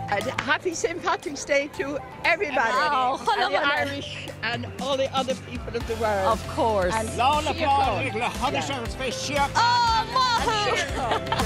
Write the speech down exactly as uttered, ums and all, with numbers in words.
And happy Saint Patrick's Day to everybody. Oh, and the Irish and all the other people of the world. Of course. And Lola see you Paul, come. little honey Yeah. service fish shop. Oh, Maha!